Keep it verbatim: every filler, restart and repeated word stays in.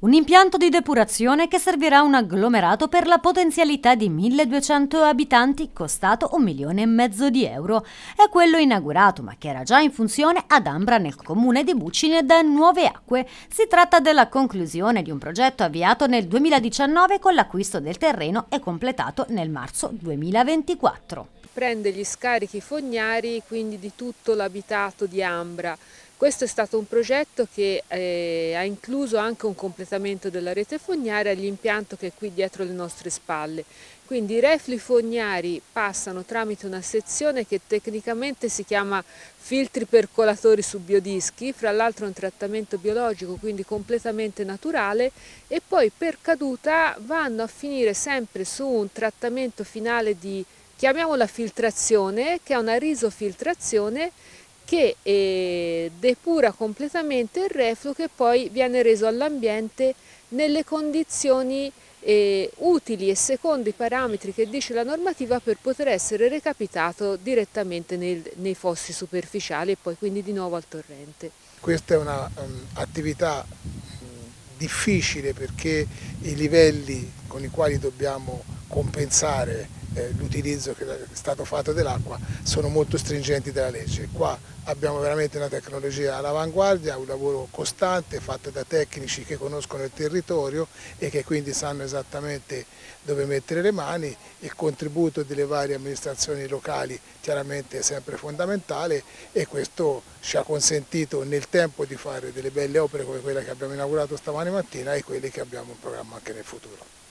Un impianto di depurazione che servirà a un agglomerato per la potenzialità di milleduecento abitanti, costato un milione e mezzo di euro. È quello inaugurato, ma che era già in funzione ad Ambra nel comune di Bucine da Nuove Acque. Si tratta della conclusione di un progetto avviato nel duemiladiciannove con l'acquisto del terreno e completato nel marzo duemilaventiquattro. Prende gli scarichi fognari quindi di tutto l'abitato di Ambra. Questo è stato un progetto che eh, ha incluso anche un completamento della rete fognaria all'impianto che è qui dietro le nostre spalle. Quindi i reflui fognari passano tramite una sezione che tecnicamente si chiama filtri percolatori su biodischi, fra l'altro è un trattamento biologico, quindi completamente naturale, e poi per caduta vanno a finire sempre su un trattamento finale di, chiamiamola filtrazione, che è una risofiltrazione che eh, depura completamente il refluo che poi viene reso all'ambiente nelle condizioni eh, utili e secondo i parametri che dice la normativa per poter essere recapitato direttamente nel, nei fossi superficiali e poi quindi di nuovo al torrente. Questa è un'attività um, difficile perché i livelli con i quali dobbiamo compensare eh, l'utilizzo che è stato fatto dell'acqua sono molto stringenti della legge. Qua abbiamo veramente una tecnologia all'avanguardia, un lavoro costante fatto da tecnici che conoscono il territorio e che quindi sanno esattamente dove mettere le mani. Il contributo delle varie amministrazioni locali chiaramente è sempre fondamentale e questo ci ha consentito nel tempo di fare delle belle opere come quella che abbiamo inaugurato stamani mattina e quelle che abbiamo in programma anche nel futuro.